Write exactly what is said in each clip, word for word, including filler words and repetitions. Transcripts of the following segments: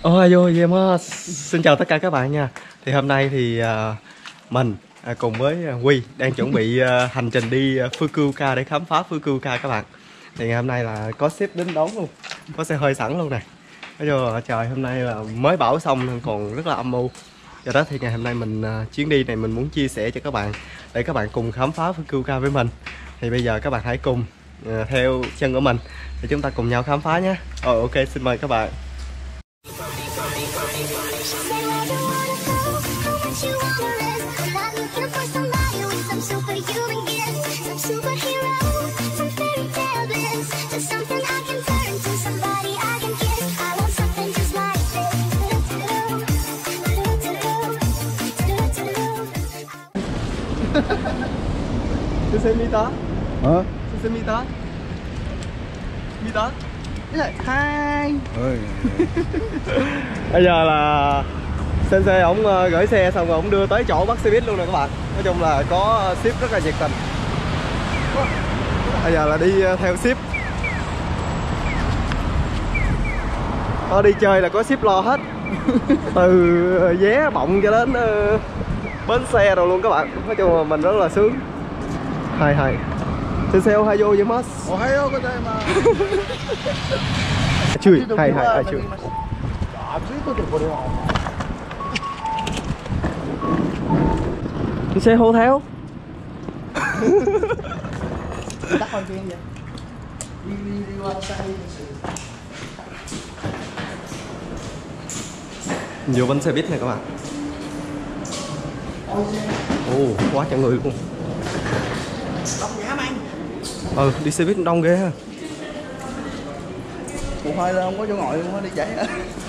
Ôi vô vậy mà. Xin chào tất cả các bạn nha. Thì hôm nay thì uh, mình uh, cùng với uh, Huy đang chuẩn bị uh, hành trình đi uh, Fukuoka để khám phá Fukuoka các bạn. Thì ngày hôm nay là có ship đến đón luôn, có xe hơi sẵn luôn này. Nói chung trời hôm nay là mới bão xong nên còn rất là âm u. Do đó thì ngày hôm nay mình uh, chuyến đi này mình muốn chia sẻ cho các bạn để các bạn cùng khám phá Fukuoka với mình. Thì bây giờ các bạn hãy cùng uh, theo chân của mình để chúng ta cùng nhau khám phá nhé. Rồi ok, xin mời các bạn. Susemita. Hả? Susemita. Mita. Hai. Bây giờ là Sensei ổng gửi xe xong rồi ổng đưa tới chỗ bắt xe buýt luôn nè các bạn. Nói chung là có ship rất là nhiệt tình. Bây giờ là đi theo ship. Có đi chơi là có ship lo hết. Từ vé bọng cho đến uh, bến xe rồi luôn các bạn. Nói chung là mình rất là sướng. Hai hai. Sensei ohayo gozaimasu. Ohayo gozaimasu. Chui, hai hai, hai chui. Sensei hô theo. Tắt con kia vậy. Đi đi đi qua xa đi. Vô bánh xe buýt này các bạn. Ồ, oh, quá trời người luôn. Đông nhã anh. Ừ, đi xe buýt đông ghê ha. Một hơi lên không có chỗ ngồi luôn á, đi chạy á.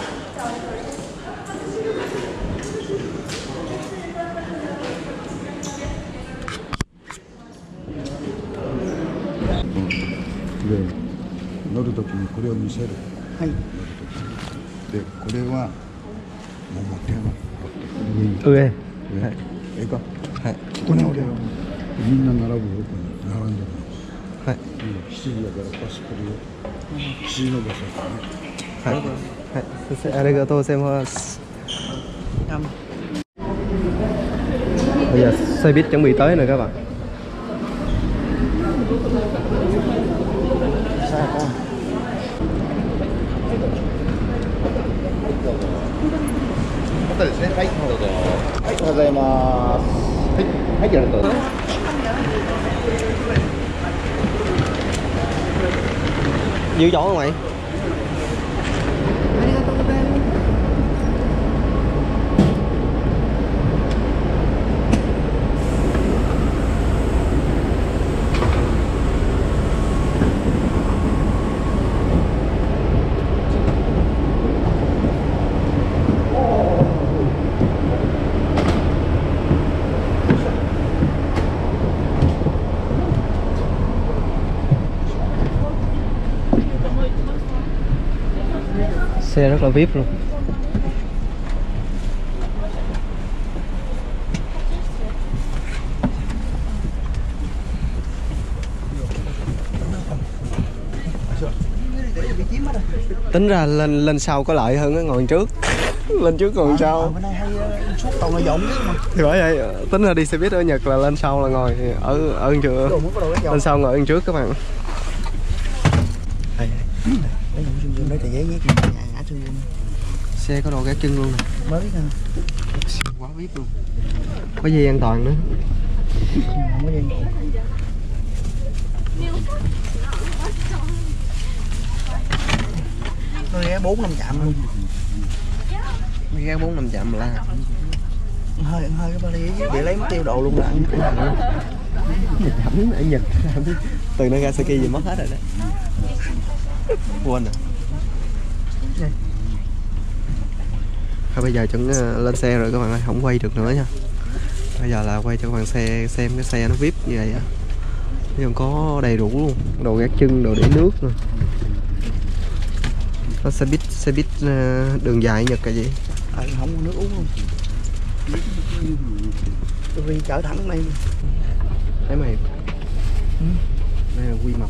で、乗るときにこれを見せる。 はい。 で、これはもう持ってやな。 Ừ. ええか。 はい。 ここに俺みんな並ぶよ、ここに並んでる。 はい。 しちじだからパスポルよ。しちじの場所だね。 はい。はい。先生、ありがとうございます。Bây giờ xe buýt chuẩn bị tới rồi các bạn. Xa con. Giữ chỗ không mày? Xe rất là vi ai pi luôn. Tính ra lên lên sau có lợi hơn cái ngồi trước. Lên trước ngồi sau. Ở bên đây hay suốt toàn là dọn chứ mà. Thì bởi vậy tính ra đi xe buýt ở Nhật là lên sau là ngồi ở ở chưa. Lên sau ngồi ở trước các bạn. Đây. Đây là giấy nhét ngã chân luôn. Xe có đồ gác chân luôn nè. Mới biết hả? Quá vi ai pi luôn. Có dây an toàn nữa. Không có dây. Tôi ghé bốn năm chạm luôn. Ghé bốn năm chạm là Hơi hơi cái vali để lấy mất tiêu độ luôn là ăn. Chẩm ở Nhật. Từ Nagasaki gì mất hết rồi đó. Quên rồi. Thôi bây giờ chuẩn lên xe rồi các bạn ơi, không quay được nữa nha. Bây giờ là quay cho các bạn xe xem cái xe nó vi ai pi như vậy á. Nhưng có đầy đủ luôn, đồ gác chân, đồ để nước nữa. Có xe buýt, xe buýt đường dài Nhật cái gì? À, không có nước uống luôn. Tôi chở thẳng đây. Thấy mày. Ừ. Đây là quy mập.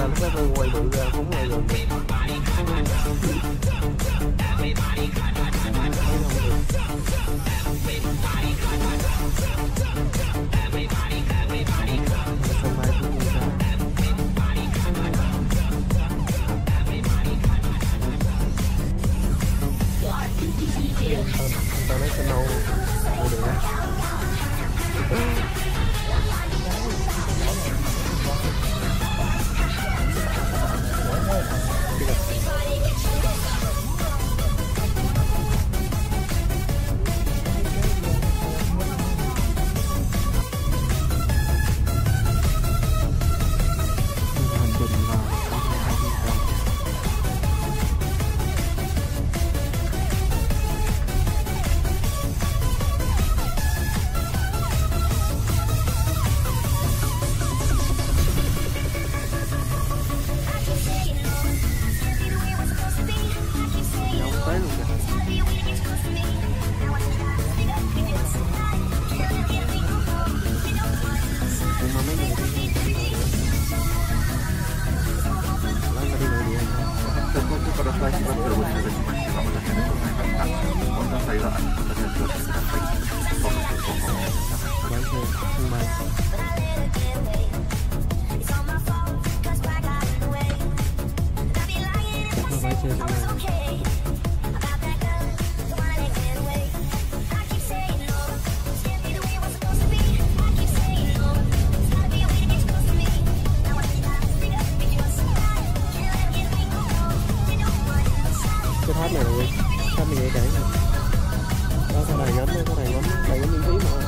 mà lúc đó tôi quay bự ra cũng là gần tao lấy xe nâu mua được á. Cái tháp này rồi, tháp này dễ cản nè. Đó, cái này ngắm, cái này ngắm, đây ngắm miễn phí mà.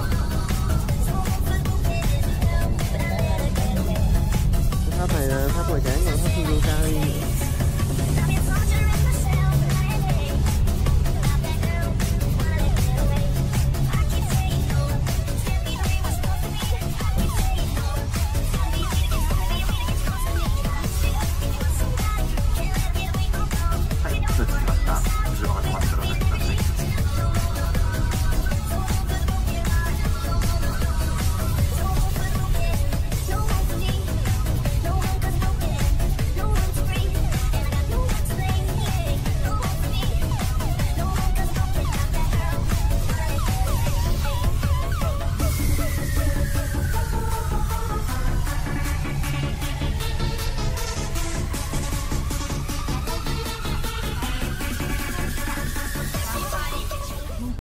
Cái tháp này là tháp ngoài cản, còn tháp Fukuoka